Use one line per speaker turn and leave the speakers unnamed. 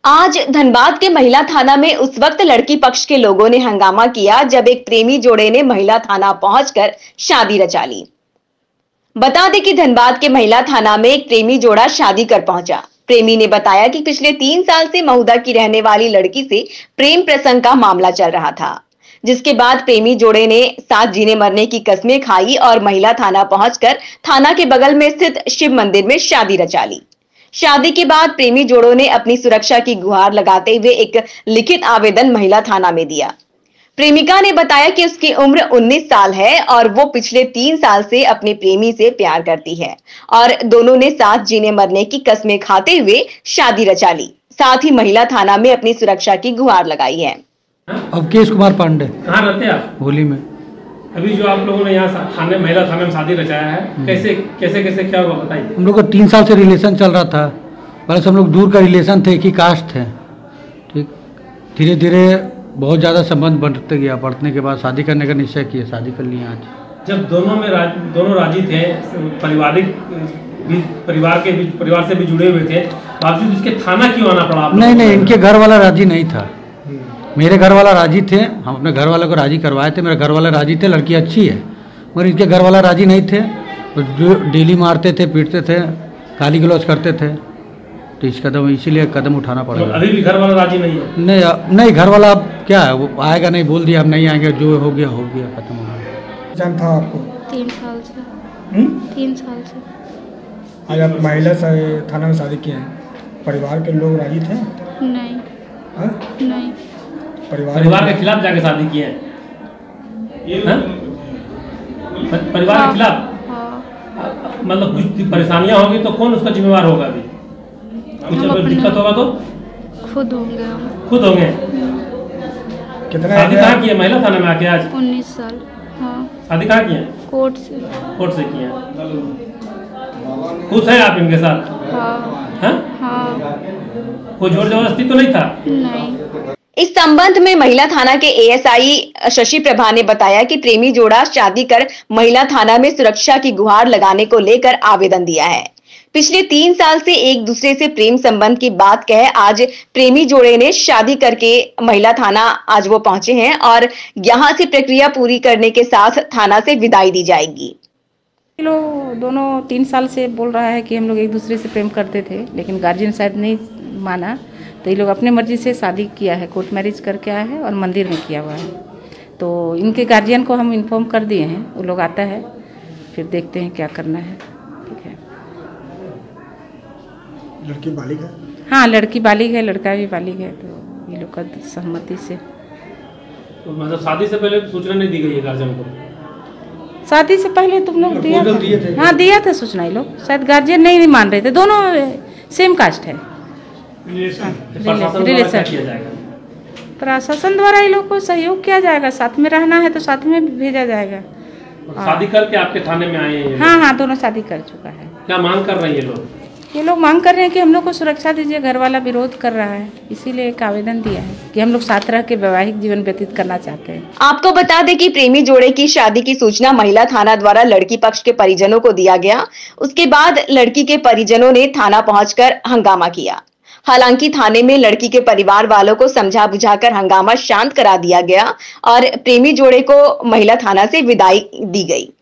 आज धनबाद के महिला थाना में उस वक्त लड़की पक्ष के लोगों ने हंगामा किया जब एक प्रेमी जोड़े ने महिला थाना पहुंचकर शादी रचा ली। बता दें कि धनबाद के महिला थाना में एक प्रेमी जोड़ा शादी कर पहुंचा। प्रेमी ने बताया कि पिछले 3 साल से महुदा की रहने वाली लड़की से प्रेम प्रसंग का मामला चल रहा था, जिसके बाद प्रेमी जोड़े ने साथ जीने मरने की कस्में खाई और महिला थाना पहुंचकर थाना के बगल में स्थित शिव मंदिर में शादी रचा ली। शादी के बाद प्रेमी जोड़ों ने अपनी सुरक्षा की गुहार लगाते हुए एक लिखित आवेदन महिला थाना में दिया। प्रेमिका ने बताया कि उसकी उम्र 19 साल है और वो पिछले 3 साल से अपने प्रेमी से प्यार करती है और दोनों ने साथ जीने मरने की कस्में खाते हुए शादी रचा ली। साथ ही महिला थाना में अपनी सुरक्षा की गुहार लगाई है।
अवकेश कुमार पांडे।
कहाँ रहते हैं आप?
होली में।
अभी जो आप लोगों ने यहाँ थाने महिला थाने में शादी रचाया है, कैसे क्या हुआ बताइए।
हम लोग का 3 साल से रिलेशन चल रहा था। पहले से हम लोग दूर का रिलेशन थे, एक ही कास्ट थे। ठीक, धीरे धीरे बहुत ज़्यादा संबंध बढ़ते गया। बढ़ने के बाद शादी करने का निश्चय किया, शादी कर लिया आज।
जब दोनों राजी थे, परिवार से भी जुड़े हुए थे, बावजूद इसके थाना क्यों आना पड़ा?
नहीं, इनके घर वाला राजी नहीं था। मेरे घर वाला राजी थे, हम अपने घर वाले को राजी करवाए थे। मेरे घर वाले राजी थे, लड़की अच्छी है, मगर इनके घर वाला राजी नहीं थे। जो डेली मारते थे, पीटते थे, गाली गलौज करते थे, तो इसीलिए कदम उठाना पड़ा।
तो अभी भी घर वाला राजी नहीं है?
नहीं, घर वाला अब क्या है, वो आएगा नहीं, बोल दिया अब नहीं आएंगे, जो हो गया खत्म हो गया।
जान था आपको
3 साल से। 3 साल से।
आज आप महिला से थाना में शादी किए हैं, परिवार के लोग राजी थे?
नहीं।
हाँ?
नहीं।
परिवार के खिलाफ जाके शादी किए हैं? परिवार के खिलाफ?
हाँ।
मतलब कुछ परेशानियां होगी तो कौन उसका जिम्मेवार होगा? अभी कुछ अगर दिक्कत होगा तो
खुद होंगे हम।
खुद होंगे।
कितना
शादी कहाँ की है? महिला थाना में आके आज?
19 साल। हाँ।
शादी कहाँ की है?
कोर्ट से।
कोर्ट से की है। खुश है आप इनके साथ?
हाँ।
हाँ? कोई जोर जबरदस्ती तो नहीं था?
नहीं।
इस संबंध में महिला थाना के एएसआई शशि प्रभा ने बताया कि प्रेमी जोड़ा शादी कर महिला थाना में सुरक्षा की गुहार लगाने को लेकर आवेदन दिया है। पिछले 3 साल से एक दूसरे से प्रेम संबंध की बात कह आज प्रेमी जोड़े ने शादी करके महिला थाना आज वो पहुंचे हैं और यहां से प्रक्रिया पूरी करने के साथ थाना से विदाई दी जाएगी।
लोग दोनों 3 साल से बोल रहा है कि हम लोग एक दूसरे से प्रेम करते थे, लेकिन गार्जियन शायद नहीं माना, तो ये लोग अपने मर्जी से शादी किया है, कोर्ट मैरिज करके आया है और मंदिर में किया हुआ है। तो इनके गार्जियन को हम इन्फॉर्म कर दिए हैं, वो लोग आता है, फिर देखते हैं क्या करना है। ठीक है।
लड़की बालिग है?
हाँ, लड़की बालिग है, लड़का भी बालिग है, तो ये लोग का सहमति से।
तो मतलब शादी से पहले सूचना नहीं दी गई है गार्जियन को?
शादी से पहले तुम लोग दिया था? हाँ, दिया था सूचना। ये लोग शायद गार्जियन नहीं मान रहे थे, दोनों सेम कास्ट है। प्रशासन द्वारा ये लोग को सहयोग किया जाएगा, साथ में रहना है तो साथ में भेजा जाएगा।
शादी करके आपके थाने में आए हैं?
हाँ, दोनों शादी कर चुका है।
क्या मांग कर रहे हैं ये लोग?
ये लोग मांग कर रहे हैं कि हम लोग को सुरक्षा दीजिए, घर वाला विरोध कर रहा है, इसीलिए एक आवेदन दिया है कि हम लोग साथ रह के वैवाहिक जीवन व्यतीत करना चाहते हैं।
आपको बता दें कि प्रेमी जोड़े की शादी की सूचना महिला थाना द्वारा लड़की पक्ष के परिजनों को दिया गया। उसके बाद लड़की के परिजनों ने थाना पहुंचकर हंगामा किया। हालांकि थाने में लड़की के परिवार वालों को समझा बुझाकर हंगामा शांत करा दिया गया और प्रेमी जोड़े को महिला थाना से विदाई दी गई।